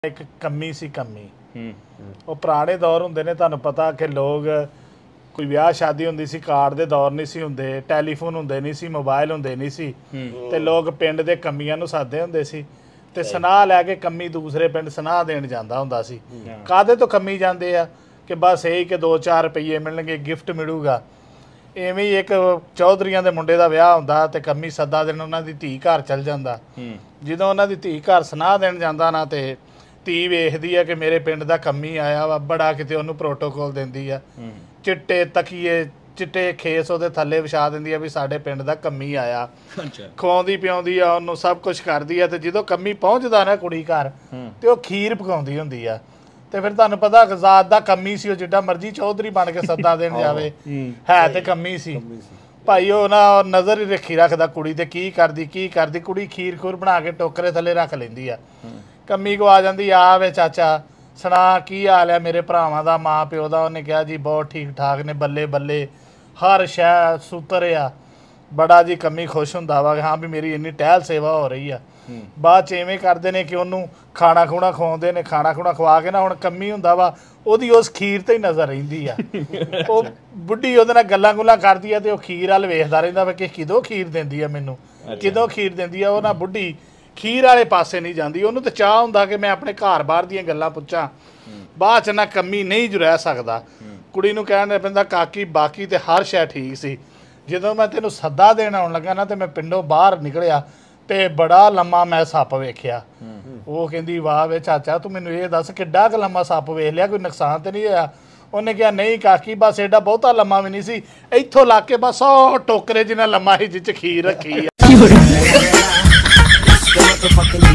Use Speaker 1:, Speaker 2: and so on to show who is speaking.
Speaker 1: एक कमी सी कमी वो पुराने दौर होंदे ने तुहानूं पता कि लोग कोई ब्याह शादी होंदी सी कार्ड दे दौर नहीं सी हुंदे टैलीफोन हुंदे नहीं सी मोबाइल हुंदे नहीं सी ते लोग पिंड दे कम्मियां नूं सददे हुंदे सी ते सनाह लैके कम्मी दूसरे पिंड सनाह देण जांदा हुंदा सी काहदे तो कम्मी जांदे आ कि बस यही कि 2-4 रुपये मिलणगे गिफ्ट मिलूगा इवें ही एक चौधरीਆਂ ਦੇ ਮੁੰਡੇ ਦਾ ਵਿਆਹ ਹੁੰਦਾ ਤੇ ਕੰਮੀ ਸੱਦਾ ਦੇਣ ਉਹਨਾਂ ਦੀ ਧੀ ਘਰ ਚਲ ਜਾਂਦਾ ਜਦੋਂ ਉਹਨਾਂ ਦੀ ਧੀ ਘਰ ਸੁਨਾਹ ਦੇਣ ਜਾਂਦਾ ਨਾ ਤੇ ਧੀ ਵੇਖਦੀ ਆ ਕਿ ਮੇਰੇ ਪਿੰਡ ਦਾ ਕੰਮੀ ਆਇਆ ਵਾ ਬੜਾ ਕਿਤੇ ਉਹਨੂੰ ਪ੍ਰੋਟੋਕਾਲ ਦਿੰਦੀ ਆ ਚਿੱਟੇ ਤਕੀਏ ਚਿੱਟੇ ਖੇਸ ਉਹਦੇ ਥੱਲੇ ਵਿਛਾ ਦਿੰਦੀ ਆ ਵੀ ਸਾਡੇ ਪਿੰਡ ਦਾ ਕੰਮੀ ਆਇਆ ਖਵਾਉਂਦੀ ਪਿਆਉਂਦੀ ਆ ਉਹਨੂੰ ਸਭ ਕੁਝ ਕਰਦੀ ਆ ਤੇ ਜਦੋਂ ਕੰਮੀ ਪਹੁੰਚਦਾ ਨਾ ਕੁੜੀ ਘਰ ਤੇ ਉਹ ਖੀਰ ਪਕਾਉਂਦੀ ਹੁੰਦੀ ਆ ਤੇ ਫਿਰ ਤੁਹਾਨੂੰ ਪਤਾ ਆਜ਼ਾਦ ਦਾ ਕੰਮੀ ਸੀ ਉਹ ਜਿੱਡਾ ਮਰਜ਼ੀ ਚੌਧਰੀ ਬਣ ਕੇ ਸੱਦਾ ਦੇਣ ਜਾਵੇ ਹੈ ਤੇ ਕੰਮੀ ਸੀ ਭਾਈ ਉਹ ਨਾ ਨਜ਼ਰ ਹੀ ਰੱਖੀ ਰੱਖਦਾ ਕੁੜੀ ਤੇ ਕੀ ਕਰਦੀ ਕੁੜੀ ਖੀਰ ਖੂਰ ਬਣਾ ਕੇ ਟੋਕਰੇ ਥੱਲੇ ਰੱਖ ਲੈਂਦੀ ਆ ਕੰਮੀ ਕੋ ਆ ਜਾਂਦੀ ਆ ਵੇ ਚਾਚਾ ਸੁਣਾ ਕੀ ਹਾਲ ਹੈ ਮੇਰੇ ਭਰਾਵਾਂ ਦਾ ਮਾਂ ਪਿਓ ਦਾ ਉਹਨੇ ਕਿਹਾ ਜੀ ਬਹੁਤ ਠੀਕ ਠਾਕ ਨੇ ਬੱਲੇ ਬੱਲੇ ਹਰ ਸ਼ੈ ਸੂਤਰ ਆ ਬੜਾ ਜੀ ਕੰਮੀ ਖੁਸ਼ ਹੁੰਦਾ ਵਾ ਹਾਂ ਵੀ ਮੇਰੀ ਇੰਨੀ ਟਹਿਲ ਸੇਵਾ ਹੋ ਰਹੀ ਆ ਬਾਅਦ 'ਚ ਇਵੇਂ ਕਰਦੇ ਨੇ ਕਿ ਉਹਨੂੰ ਖਾਣਾ ਖੂਣਾ ਖਵਾਉਂਦੇ ਨੇ ਖਾਣਾ ਖੂਣਾ ਖਵਾ ਕੇ ਨਾ ਹੁਣ ਕੰਮੀ ਹੁੰਦਾ ਵਾ ਉਹਦੀ ਉਸ ਖੀਰ ਤੇ ਹੀ ਨਜ਼ਰ ਰਹਿੰਦੀ ਆ ਉਹ ਬੁੱਢੀ ਉਹਦੇ ਨਾਲ ਗੱਲਾਂ ਗੁੱਲਾਂ ਕਰਦੀ ਆ ਤੇ ਉਹ ਖੀਰ ਵੱਲ ਵੇਖਦਾ ਰਹਿੰਦਾ ਵਾ ਕਿ ਕਿਦੋਂ ਖੀਰ ਦਿੰਦੀ ਆ ਮੈਨੂੰ ਕਿਦੋਂ ਖੀਰ ਦਿੰਦੀ ਆ ਉਹ ਨਾ ਬੁੱਢੀ ਖੀਰ ਵਾਲੇ ਪਾਸੇ ਨਹੀਂ ਜਾਂਦੀ ਉਹਨੂੰ ਤਾਂ ਚਾਹ ਹੁੰਦਾ ਕਿ ਮੈਂ ਆਪਣੇ ਘਰ ਬਾਹਰ ਦੀਆਂ ਗੱਲਾਂ ਪੁੱਛਾਂ ਬਾਅਦ 'ਚ ਨਾ ਕੰਮੀ ਨਹੀਂ ਜੋ ਰਹਿ ਸਕਦਾ ਕੁੜੀ ਨੂੰ ਕਹਿਣ ਪੈਂਦਾ ਕਾਕੀ ਬਾਕੀ ਤੇ ਹਰ ਸ਼ੈ ਠੀਕ ਸੀ ਜਦੋਂ ਮੈਂ ਤੈਨੂੰ ਸੱਦਾ ਦੇਣ ਆਉਣ ਲੱਗਾ ਨਾ ਤੇ ਮੈਂ ਪਿੰਡੋਂ ਬਾਹਰ ਨਿਕਲਿਆ ਤੇ ਬੜਾ ਲੰਮਾ ਮੈਂ ਸੱਪ ਵੇਖਿਆ ਉਹ ਕਹਿੰਦੀ ਵਾਹ ਵੇ ਚਾਚਾ ਤੂੰ ਮੈਨੂੰ ਇਹ ਦੱਸ ਕਿੱਡਾ ਕੁ ਲੰਮਾ ਸੱਪ ਵੇਖ ਲਿਆ ਕੋਈ ਨੁਕਸਾਨ ਤੇ ਨਹੀਂ ਹੋਇਆ ਉਹਨੇ ਕਿਹਾ ਨਹੀਂ ਕਾਕੀ ਬਸ ਐਡਾ ਬਹੁਤਾ ਲੰਮਾ ਵੀ ਨਹੀਂ ਸੀ ਇੱਥੋਂ ਲਾ ਕੇ ਬਸ ਉਹ ਟੋਕਰੇ ਜਿੰਨਾ ਲੰਮਾ ਸੀ ਜਿਹ 'ਚ ਖੀਰ ਰੱਖੀ ਆ